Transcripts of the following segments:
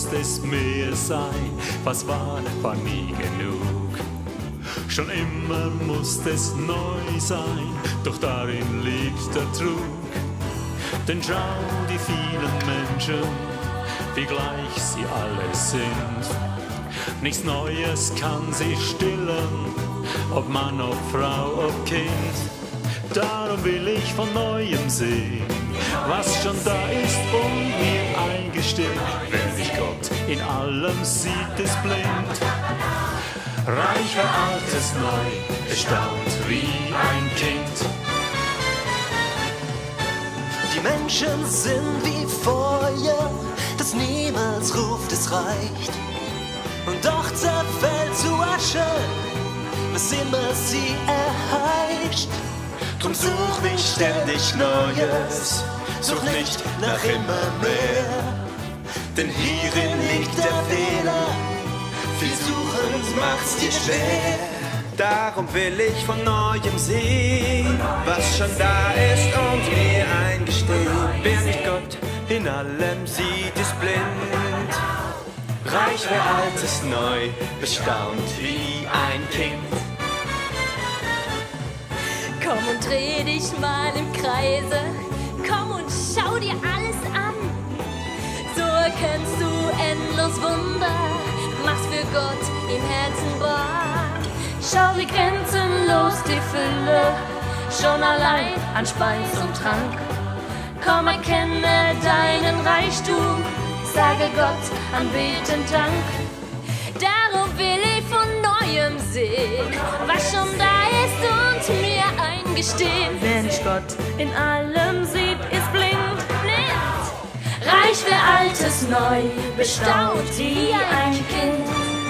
musste es mehr sein, was war nie genug. Schon immer musste es neu sein, doch darin liegt der Trug. Denn schau die vielen Menschen, wie gleich sie alle sind. Nichts Neues kann sie stillen, ob Mann, ob Frau, ob Kind. Darum will ich von Neuem sehen, was schon da ist und mir eingestehen. Wer nicht Gott in allem sieht, ist blind. Reich wer Altes neu, bestaunt wie ein Kind. Die Menschen sind wie Feuer, das niemals ruft, es reicht. Und doch zerfällt zu Asche, was immer sie erheischt. Drum such nicht ständig Neues, such nicht nach immer mehr. Denn hierin liegt der Fehler, viel Suchen macht's dir schwer. Darum will ich von Neuem sehen, was schon da ist und mir eingestehen. Wer nicht Gott in allem sieht, ist blind. Reich wer Altes neu, bestaunt wie ein Kind. Komm und dreh dich mal im Kreise, komm und schau dir alles an. So erkennst du endlos Wunder, machst für Gott im Herzen wahr. Schau wie grenzenlos die Fülle, schon allein an Speis und Trank. Komm, erkenne deinen Reichtum, sage Gott anbetend Dank. Darum will ich von Neuem sehen, was schon da ist und mir eingestehen. Wer nicht Gott in allem sieht, ist blind. Reich wer Altes neu, bestaunt wie ein Kind.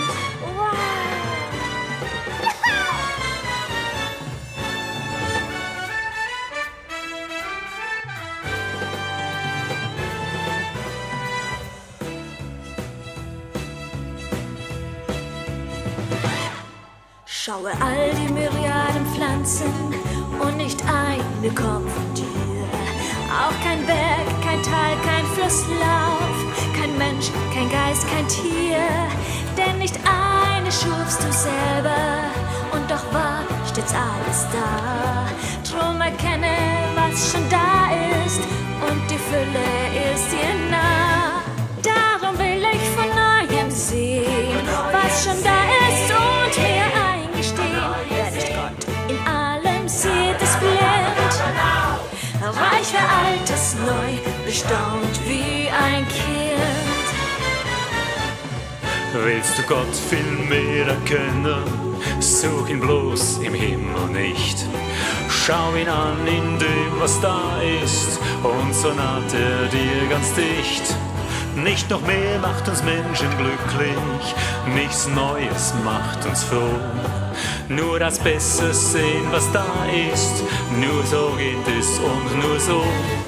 Schaue all die Myriaden Pflanzen und nicht eine kommt von dir. Auch kein Berg, kein Tal, kein Flusslauf, kein Mensch, kein Geist, kein Tier. Denn nicht eine schufst du selber und doch war stets alles da. Drum erkenne, was schon da ist und die Fülle ist dir nah. Darum will ich von Neuem sehen, was schon da ist und mir wer nicht Gott in allem sieht, ist blind. Reich wer Altes neu, bestaunt wie ein Kind. Willst du Gott viel mehr erkennen, such ihn bloß im Himmel nicht. Schau ihn an in dem, was da ist, und so naht er dir ganz dicht. Nicht noch mehr macht uns Menschen glücklich, nichts Neues macht uns froh. Nur das Beste sehen, was da ist, nur so geht es und nur so.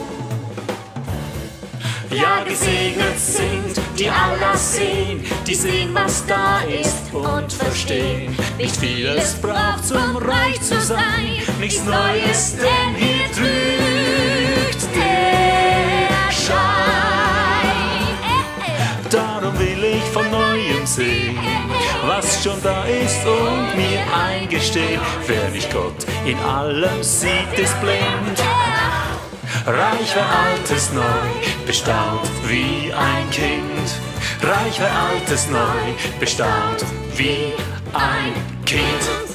Ja, gesegnet sind, die Allah sehen, die sehen, was da ist und verstehen. Nicht vieles braucht, um reich zu sein, nichts Neues, denn hier trügt der Schein. Darum will ich von Neuem sehen, was schon da ist und mir eingestehen. Wer nicht Gott in allem sieht, ist blind. Reich wer Altes neu, bestaunt wie ein Kind. Reich wer Altes neu, bestaunt wie ein Kind.